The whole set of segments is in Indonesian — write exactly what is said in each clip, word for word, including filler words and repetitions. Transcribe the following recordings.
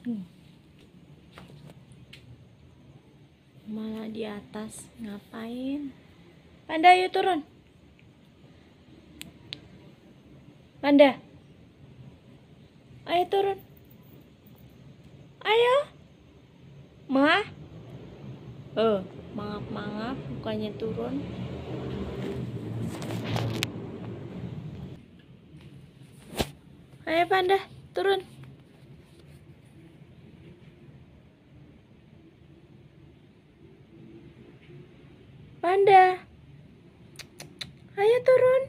Hmm. Malah di atas ngapain? Panda, ayo turun. Panda, ayo turun. Ayo. Ma. Oh, mangap-mangap bukannya turun. Ayo Panda, turun. Panda, ayo turun.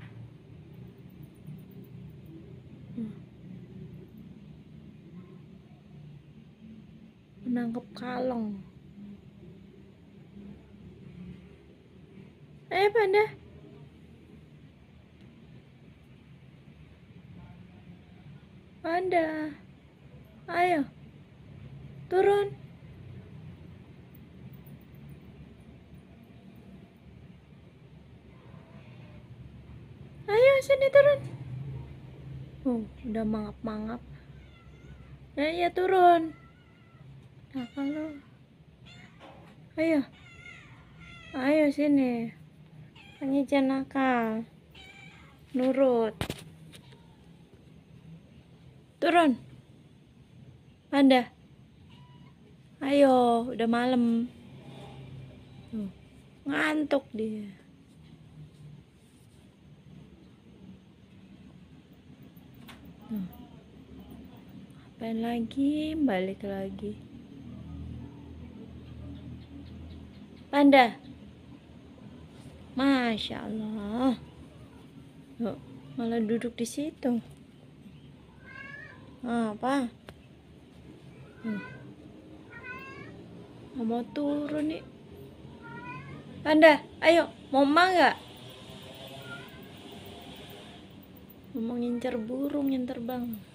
Menangkap kalong. Ayo Panda. Panda, ayo turun. Ayo sini turun. Oh, udah mangap-mangap. Ya, ya turun. Nah, kalau ayo. Ayo sini. Hanya jangan nakal. Nurut. Turun. Panda. Ayo, udah malam. Tuh, ngantuk dia. Tuh. Apain lagi? Balik lagi. Panda. Masya Allah. Tuh, malah duduk di situ. Apa? Hmm. Mau turun nih. Panda, ayo, mau ma nggak? Mau ngincer burung yang terbang.